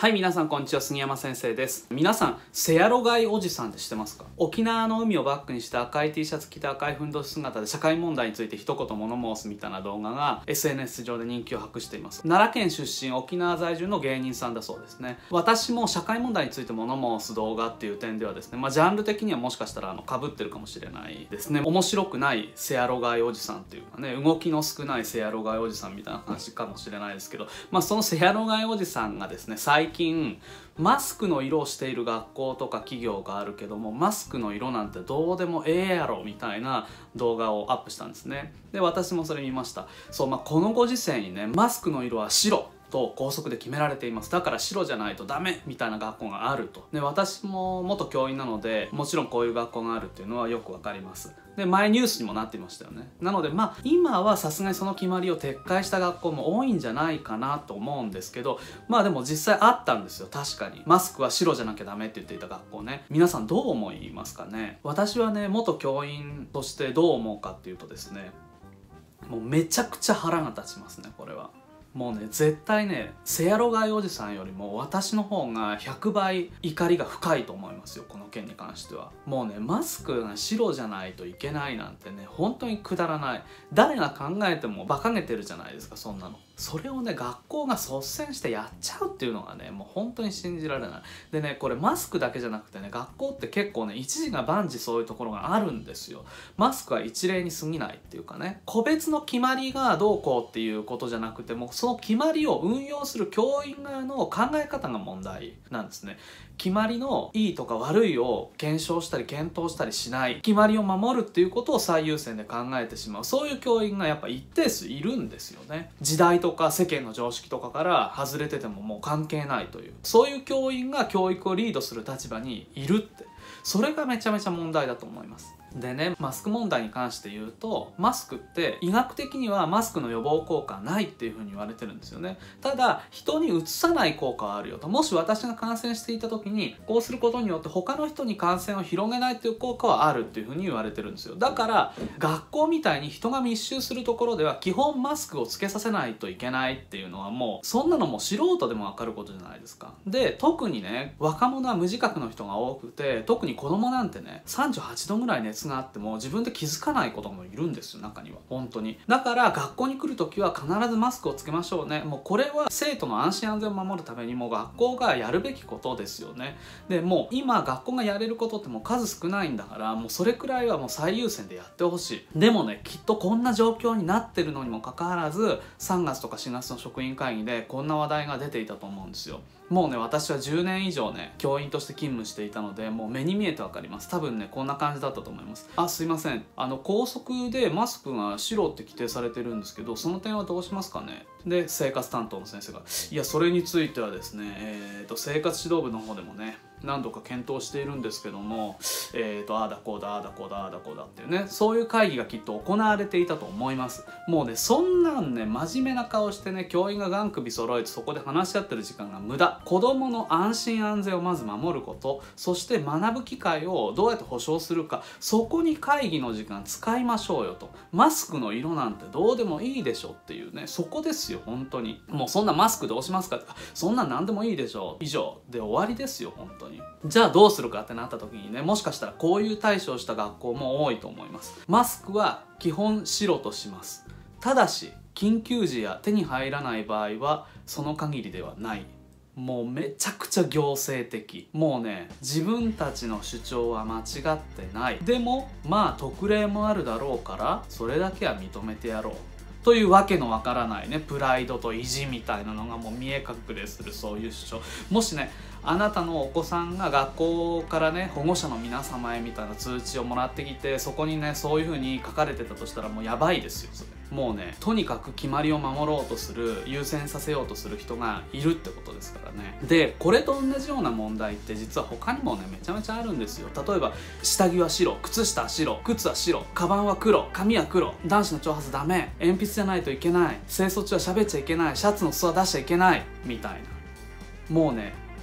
はい、皆さんこんにちは、杉山先生です。皆さん、セアロガイおじさんって知ってますか？沖縄の海をバックにして赤い T シャツ着て赤いふんどし姿で社会問題について一言物申すみたいな動画が SNS 上で人気を博しています。奈良県出身、沖縄在住の芸人さんだそうですね。私も社会問題について物申す動画っていう点ではですね、ジャンル的にはもしかしたら被ってるかもしれないですね。面白くないセアロガイおじさんっていうかね、動きの少ないセアロガイおじさんみたいな話かもしれないですけど、そのセアロガイおじさんがですね、最近マスクの色をしている学校とか企業があるけども、マスクの色なんてどうでもええやろみたいな動画をアップしたんですね。で、私もそれ見ました。そう、このご時世にね、マスクの色は白と校則で決められています。だから白じゃないとダメみたいな学校があると。で、私も元教員なので、もちろんこういう学校があるっていうのはよくわかります。で、前ニュースにもなっていましたよね。なので今はさすがにその決まりを撤回した学校も多いんじゃないかなと思うんですけど、でも実際あったんですよ。確かにマスクは白じゃなきゃダメって言っていた学校ね。皆さんどう思いますかね？私はね、元教員としてどう思うかっていうとですね、もうめちゃくちゃ腹が立ちますね、これは。もうね、絶対ね、セアロガイおじさんよりも私の方が100倍怒りが深いと思いますよ、この件に関しては。もうね、マスクが白じゃないといけないなんてね、本当にくだらない。誰が考えても馬鹿げてるじゃないですか、そんなの。それをね、学校が率先してやっちゃうっていうのがね、もう本当に信じられない。でね、これマスクだけじゃなくてね、学校って結構ね、一時が万事そういうところがあるんですよ。マスクは一例に過ぎないっていうかね、個別の決まりがどうこうっていうことじゃなくても、その決まりを運用する教員側の考え方が問題なんですね。決まりのいいとか悪いを検証したり検討したりしない、決まりを守るっていうことを最優先で考えてしまう、そういう教員がやっぱ一定数いるんですよね。時代とか世間の常識とかから外れててももう関係ないという、そういう教員が教育をリードする立場にいるって、それがめちゃめちゃ問題だと思います。でね、マスク問題に関して言うと、マスクって医学的にはマスクの予防効果はないっていうふうに言われてるんですよね。ただ人にうつさない効果はあるよと。もし私が感染していた時にこうすることによって他の人に感染を広げないっていう効果はあるっていうふうに言われてるんですよ。だから学校みたいに人が密集するところでは基本マスクをつけさせないといけないっていうのは、もうそんなのも素人でも分かることじゃないですか。で、特にね、若者は無自覚の人が多くて、特に子供なんてね、38度ぐらい熱があっても自分で気づかない子もいるんですよ、中には。本当に。だから学校に来るときは必ずマスクをつけましょうね。もうこれは生徒の安心安全を守るためにも学校がやるべきことですよね。で、もう今学校がやれることってもう数少ないんだから、もうそれくらいはもう最優先でやってほしい。でもね、きっとこんな状況になってるのにもかかわらず、3月とか4月の職員会議でこんな話題が出ていたと思うんですよ。もうね、私は10年以上ね、教員として勤務していたので、もう目に見えてわかります。多分ね、こんな感じだったと思います。すいません。校則でマスクが白って規定されてるんですけど、その点はどうしますかね？で、生活担当の先生が、いや、それについてはですね、生活指導部の方でもね、何度か検討しているんですけども、ああだこうだ、ああだこうだ、ああだこうだっていうね、そういう会議がきっと行われていたと思います。もうね、そんなんね、真面目な顔してね、教員が眼首揃えてそこで話し合ってる時間が無駄。子供の安心安全をまず守ること、そして学ぶ機会をどうやって保障するか、そこに会議の時間使いましょうよと。マスクの色なんてどうでもいいでしょっていうね、そこですよ、本当に。もうそんなマスクどうしますかとか、そんなん何でもいいでしょ、以上で終わりですよ、本当に。じゃあどうするかってなった時にね、もしかしたらこういう対処をした学校も多いと思います。マスクは基本白とします。ただし緊急時や手に入らない場合はその限りではない。もうめちゃくちゃ行政的。もうね、自分たちの主張は間違ってない。でも特例もあるだろうからそれだけは認めてやろうというわけのわからないね、プライドと意地みたいなのがもう見え隠れする、そういう主張。もしね、あなたのお子さんが学校からね、保護者の皆様へみたいな通知をもらってきて、そこにね、そういう風に書かれてたとしたらもうやばいですよ、それ。もうね、とにかく決まりを守ろうとする、優先させようとする人がいるってことですからね。で、これと同じような問題って実は他にもね、めちゃめちゃあるんですよ。例えば下着は白、靴下は白、靴は白、カバンは黒、髪は黒、男子の長髪ダメ、鉛筆じゃないといけない、清掃中は喋っちゃいけない、シャツの裾は出しちゃいけないみたいな。もうね、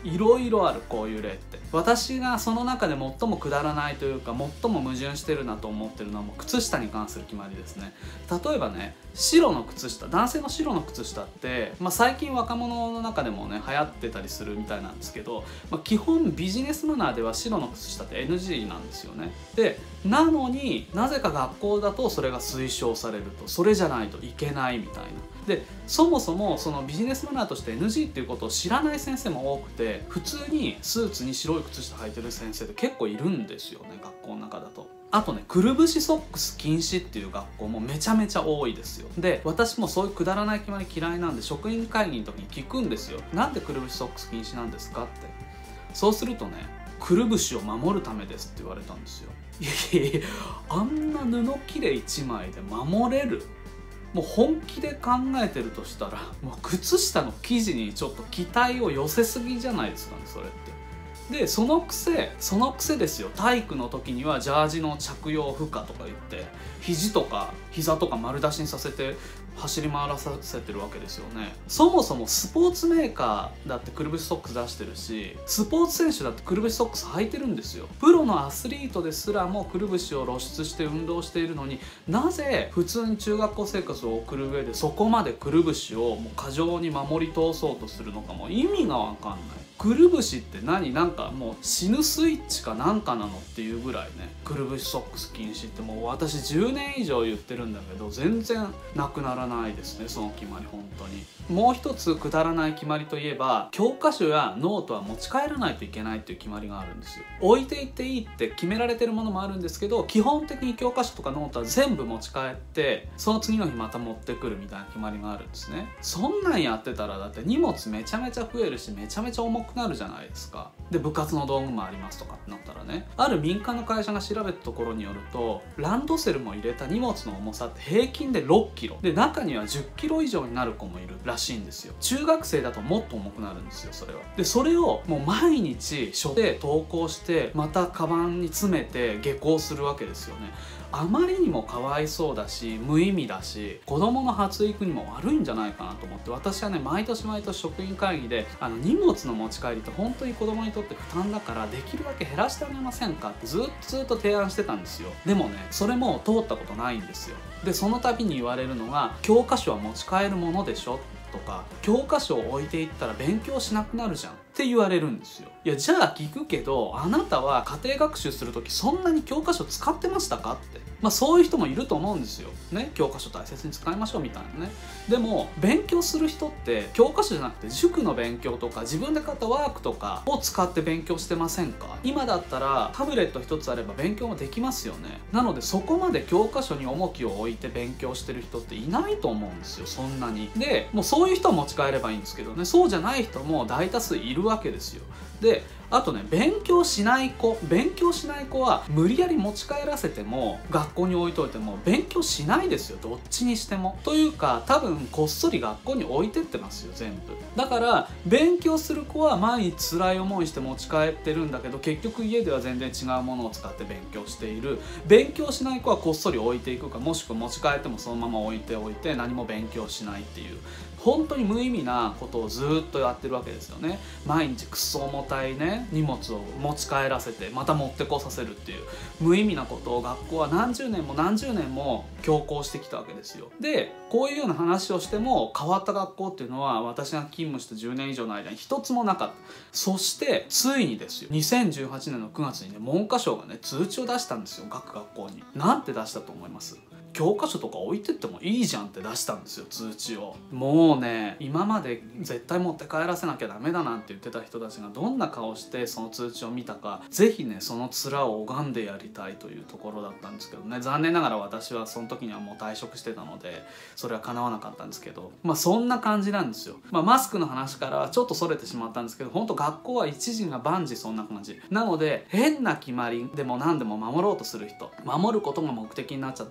いろいろある、こういう例って。私がその中で最もくだらないというか最も矛盾してるなと思ってるのはもう靴下に関する決まりですね。例えばね、白の靴下、男性の白の靴下って、最近若者の中でもね流行ってたりするみたいなんですけど、基本ビジネスマナーでは白の靴下って NG なんですよね。でなのになぜか学校だとそれが推奨されると、それじゃないといけないみたいな。でそもそもそのビジネスマナーとして NG っていうことを知らない先生も多くて、普通にスーツに白い靴下履いてる先生って結構いるんですよね、学校の中だと。あとね、くるぶしソックス禁止っていう学校もめちゃめちゃ多いですよ。で私もそういうくだらない決まり嫌いなんで、職員会議の時に聞くんですよ。なんでくるぶしソックス禁止なんですかって。そうするとね、くるぶしを守るためですって言われたんですよ。いやいやいや、あんな布切れ1枚で守れる？もう本気で考えてるとしたら、もう靴下の生地にちょっと期待を寄せすぎじゃないですかね、それって。でそのくせですよ、体育の時にはジャージの着用不可とか言って肘とか膝とか丸出しにさせて走り回らさせてるわけですよね。そもそもスポーツメーカーだってくるぶしソックス出してるし、スポーツ選手だってくるぶしソックス履いてるんですよ。プロのアスリートですらもくるぶしを露出して運動しているのに、なぜ普通に中学校生活を送る上でそこまでくるぶしをもう過剰に守り通そうとするのかも意味が分かんない。くるぶしって何、なんかもう死ぬスイッチかなんかなのっていうぐらいね、くるぶしソックス禁止ってもう私10年以上言ってるんだけど全然なくならないですね、その決まり。本当にもう一つくだらない決まりといえば、教科書やノートは持ち帰らないといけないっていう決まりがあるんですよ。置いていっていいって決められてるものもあるんですけど、基本的に教科書とかノートは全部持ち帰ってその次の日また持ってくるみたいな決まりがあるんですね。そんなんやってたらだって荷物めちゃめちゃ増えるしめちゃめちゃ重くなるじゃないですか。で部活の道具もありますとかってなったらね、ある民間の会社が調べたところによると、ランドセルも入れた荷物の重さって平均で6キロで、中には10キロ以上になる子もいるらしいんですよ。中学生だともっと重くなるんですよ、それは。でそれをもう毎日書で登校してまたカバンに詰めて下校するわけですよね。あまりにもかわいそうだし無意味だし、子供の発育にも悪いんじゃないかなと思って、私はね毎年職員会議で荷物の持ち帰りって本当に子供にとって負担だからできるだけ減らしてあげませんかってずっと提案してたんですよ。でもねそれも通ったことないんですよ。でその度に言われるのが、教科書は持ち帰るものでしょとか、教科書を置いていったら勉強しなくなるじゃんって言われるんですよ。いやじゃあ聞くけど、あなたは家庭学習する時そんなに教科書使ってましたかって。そういう人もいると思うんですよね。教科書大切に使いましょうみたいなね。でも勉強する人って教科書じゃなくて塾の勉強とか自分で買ったワークとかを使って勉強してませんか？今だったらタブレット一つあれば勉強もできますよね。なのでそこまで教科書に重きを置いて勉強してる人っていないと思うんですよ、そんなに。でもうそういう人は持ち帰ればいいんですけどね、そうじゃない人も大多数いるわけですよ。であとね、勉強しない子は無理やり持ち帰らせても学校に置いといても勉強しないですよ、どっちにしても。というか多分こっそり学校に置いてってますよ全部。だから勉強する子は毎日辛い思いして持ち帰ってるんだけど、結局家では全然違うものを使って勉強している。勉強しない子はこっそり置いていくか、もしくは持ち帰ってもそのまま置いておいて何も勉強しないっていう、本当に無意味なことをずっとやってるわけですよね。毎日クソ重たいね荷物を持ち帰らせてまた持ってこさせるっていう無意味なことを学校は何十年も強行してきたわけですよ。でこういうような話をしても変わった学校っていうのは私が勤務した10年以上の間に一つもなかった。そしてついにですよ、2018年の9月にね文科省がね通知を出したんですよ、各学校に。なんて出したと思います？教科書とか置いてってもいいじゃんって出したんですよ、通知を。もうね、今まで絶対持って帰らせなきゃダメだなんて言ってた人たちがどんな顔してその通知を見たか、ぜひねその面を拝んでやりたいというところだったんですけどね。残念ながら私はその時にはもう退職してたのでそれは叶わなかったんですけど、そんな感じなんですよ。マスクの話からちょっとそれてしまったんですけど、本当学校は一時が万事そんな感じなので、変な決まりでも何でも守ろうとする人、守ることが目的になっちゃってる人もい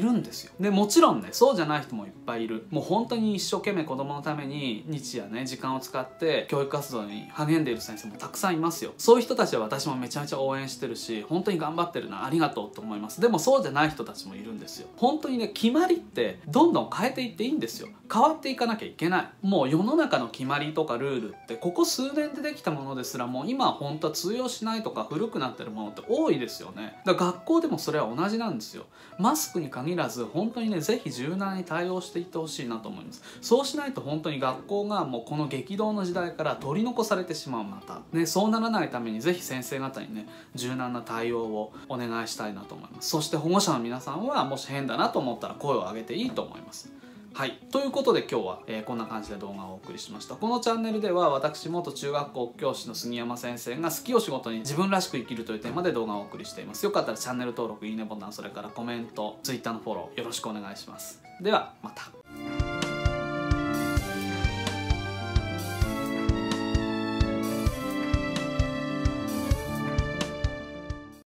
るんですよ。でもちろんね、そうじゃない人もいっぱいいる。もう本当に一生懸命子供のために日夜ね時間を使って教育活動に励んでいる先生もたくさんいますよ。そういう人たちは私もめちゃめちゃ応援してるし、本当に頑張ってるな、ありがとうと思います。でもそうじゃない人たちもいるんですよ。本当にね、決まりってどんどん変えていっていいんですよ。変わっていかなきゃいけない。もう世の中の決まりとかルールってここ数年でできたものですらもう今は本当は通用しないとか古くなってるものって多いですよね。だから学校でもそれは同じなんですよ。マスクに限らず本当にね、ぜひ柔軟に対応していってほしいなと思います。そうしないと本当に学校がもうこの激動の時代から取り残されてしまう。またね、そうならないためにぜひ先生方にね柔軟な対応をお願いしたいなと思います。そして保護者の皆さんはもし変だなと思ったら声を上げていいと思います。はい、ということで今日は、こんな感じで動画をお送りしました。このチャンネルでは私元中学校教師の杉山先生が好きを仕事に自分らしく生きるというテーマで動画をお送りしています。よかったらチャンネル登録、いいねボタン、それからコメント、Twitter のフォローよろしくお願いします。ではまた。